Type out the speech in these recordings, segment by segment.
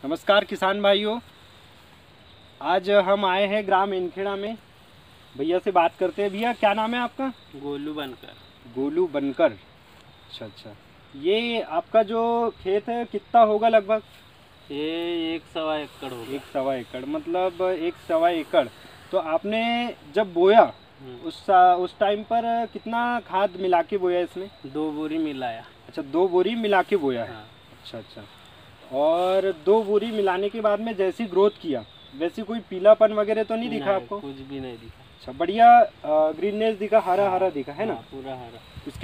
नमस्कार किसान भाइयों, आज हम आए हैं ग्राम इनखेड़ा में। भैया से बात करते हैं। भैया क्या नाम है आपका? गोलू बनकर। गोलू बनकर। अच्छा अच्छा, ये आपका जो खेत है कितना होगा लगभग? ये 1.25 एकड़ होगा। 1.25 एकड़, मतलब 1.25 एकड़। तो आपने जब बोया उस टाइम पर कितना खाद मिला के बोया इसमें? 2 बोरी मिलाया। अच्छा, 2 बोरी मिला के बोया है। हाँ। अच्छा अच्छा, और 2 बोरी मिलाने के बाद में जैसी ग्रोथ किया वैसी कोई पीलापन वगैरह तो नहीं दिखा आपको? कुछ भी नहीं दिखा। अच्छा, बढ़िया ग्रीननेस दिखा, हरा हरा दिखा है ना? पूरा हरा।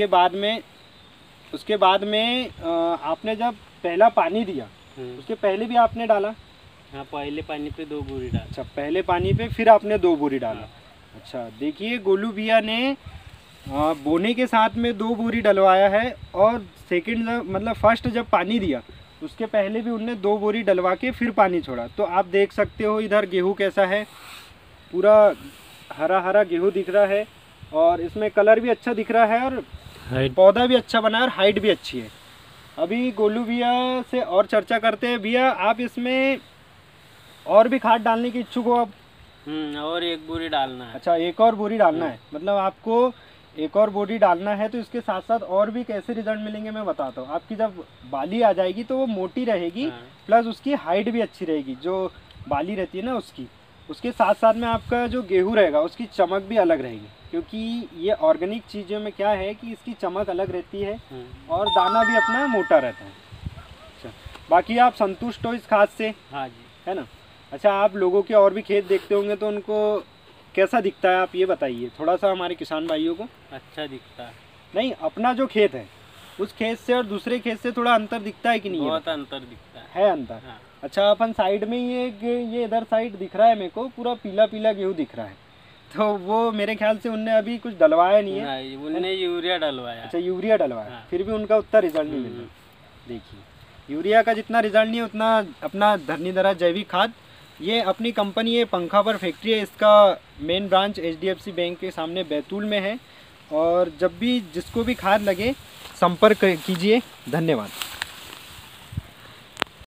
उसके बाद में आपने जब पहला पानी दिया उसके पहले भी आपने डाला? हाँ, पहले पानी पे 2 बोरी डाला। अच्छा, पहले पानी पे फिर आपने 2 बोरी डाला। हाँ। अच्छा, देखिए गोलू भैया ने बोने के साथ में 2 बोरी डलवाया है, और सेकंड मतलब फर्स्ट जब पानी दिया उसके पहले भी उनने 2 बोरी डलवा के फिर पानी छोड़ा। तो आप देख सकते हो इधर गेहूं कैसा है, पूरा हरा हरा गेहूं दिख रहा है, और इसमें कलर भी अच्छा दिख रहा है, और पौधा भी अच्छा बना है, और हाइट भी अच्छी है। अभी गोलू भैया से और चर्चा करते हैं। भैया, आप इसमें और भी खाद डालने की इच्छुक हो आप? और 1 बोरी डालना है। अच्छा, एक और बोरी डालना है, मतलब आपको एक और बोरी डालना है। तो इसके साथ साथ और भी कैसे रिजल्ट मिलेंगे मैं बताता हूँ। आपकी जब बाली आ जाएगी तो वो मोटी रहेगी, हाँ। प्लस उसकी हाइट भी अच्छी रहेगी। जो बाली रहती है ना उसके साथ साथ में आपका जो गेहूँ रहेगा उसकी चमक भी अलग रहेगी, क्योंकि ये ऑर्गेनिक चीज़ों में क्या है कि इसकी चमक अलग रहती है और दाना भी अपना मोटा रहता है। अच्छा, बाकी आप संतुष्ट हो इस खाद से? हाँ जी। है ना? अच्छा, आप लोगों के और भी खेत देखते होंगे तो उनको कैसा दिखता है, आप ये बताइए थोड़ा सा हमारे किसान भाइयों को। अच्छा दिखता है। नहीं, अपना जो खेत है उस खेत से और दूसरे खेत से थोड़ा अंतर दिखता है कि नहीं? बहुत अंतर दिखता है अंतर। हाँ। अच्छा, अपन साइड में ये इधर साइड दिख रहा है मेरे को, पूरा पीला पीला गेहूँ दिख रहा है, तो वो मेरे ख्याल से उनने अभी कुछ डलवाया नहीं है। नहीं, उनने यूरिया डलवाया। अच्छा, यूरिया डलवाया। हाँ। फिर भी उनका उतना रिजल्ट नहीं मिल रहा। देखिए, यूरिया का जितना रिजल्ट नहीं है उतना अपना धरनीधरा जैविक खाद, ये अपनी कंपनी है पंखा पर फैक्ट्री है, इसका मेन ब्रांच HDFC बैंक के सामने बैतूल में है। और जब भी जिसको भी खाद लगे संपर्क कीजिए। धन्यवाद।